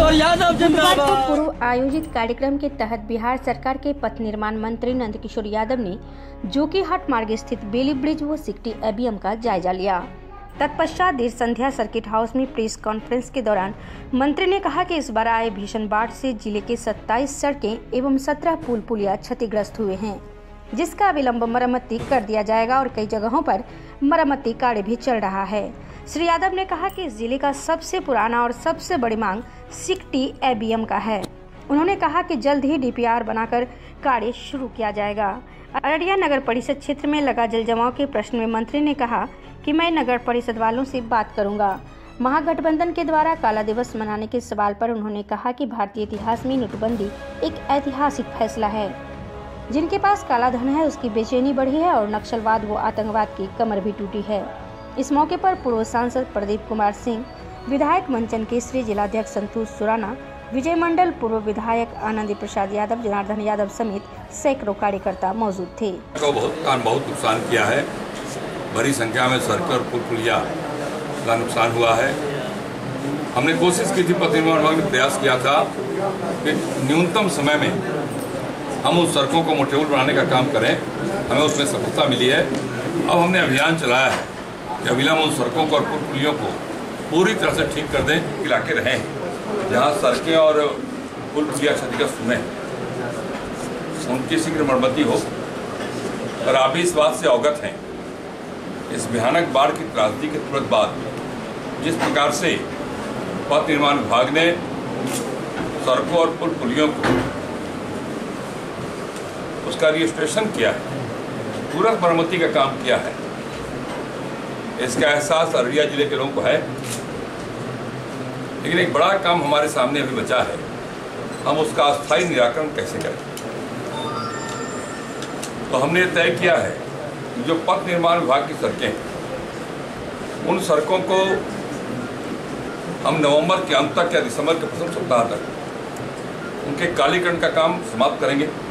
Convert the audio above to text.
किशोर यादव जिंदाबाद। पूर्व आयोजित कार्यक्रम के तहत बिहार सरकार के पथ निर्माण मंत्री नंद किशोर यादव ने जोकीहाट मार्ग स्थित बेली ब्रिज व सिकटी एबीएम का जायजा लिया। तत्पश्चात देर संध्या सर्किट हाउस में प्रेस कॉन्फ्रेंस के दौरान मंत्री ने कहा कि इस बार आए भीषण बाढ़ से जिले के 27 सड़कें एवं 17 पुल पुलिया क्षतिग्रस्त हुए हैं, जिसका अविलंब मरम्मती कर दिया जाएगा और कई जगहों पर मरम्मती कार्य भी चल रहा है। श्री यादव ने कहा कि इस जिले का सबसे पुराना और सबसे बड़ी मांग सिकटी एबीएम का है। उन्होंने कहा कि जल्द ही डीपीआर बनाकर कार्य शुरू किया जाएगा। अररिया नगर परिषद क्षेत्र में लगा जल जमाव के प्रश्न में मंत्री ने कहा कि मैं नगर परिषद वालों से बात करूंगा। महागठबंधन के द्वारा काला दिवस मनाने के सवाल पर उन्होंने कहा कि भारतीय इतिहास में नोटबंदी एक ऐतिहासिक फैसला है। जिनके पास काला धन है उसकी बेचैनी बढ़ी है और नक्सलवाद व आतंकवाद की कमर भी टूटी है। इस मौके पर पूर्व सांसद प्रदीप कुमार सिंह, विधायक मंचन केसरी, जिलाध्यक्ष संतोष सुराना, विजय मंडल, पूर्व विधायक आनंदी प्रसाद यादव, जनार्दन यादव समेत सैकड़ों कार्यकर्ता मौजूद थे। बहुत नुकसान किया है, बड़ी संख्या में सड़कें और पुल पुलिया का नुकसान हुआ है। हमने कोशिश की थी, पथ निर्माण विभाग ने प्रयास किया था कि न्यूनतम समय में हम उस सड़कों को मोटेबल बनाने का काम करें। हमें उसमें सफलता मिली है। अब हमने अभियान चलाया है कि अविलंब उन सड़कों को और पुल पुलियों को पूरी तरह से ठीक कर दें, इलाके रहें जहाँ सड़कें और पुल पुलिया क्षतिग्रस्त हुए उनकी शीघ्र मरम्मती हो। और आप भी इस बात से अवगत हैं, इस भयानक बाढ़ की त्रासदी के तुरंत बाद जिस प्रकार से पथ निर्माण विभाग ने सड़कों और पुल पुलियों को उसका रजिस्ट्रेशन किया है, पूरा मरम्मती का काम किया है, इसका एहसास अररिया जिले के लोगों को है। लेकिन एक बड़ा काम हमारे सामने अभी बचा है, हम उसका अस्थायी निराकरण कैसे करें। तो हमने तय किया है कि जो पथ निर्माण विभाग की सड़कें, उन सड़कों को हम नवंबर के अंत तक या दिसंबर के प्रथम सप्ताह तक उनके कालीकरण का काम समाप्त करेंगे।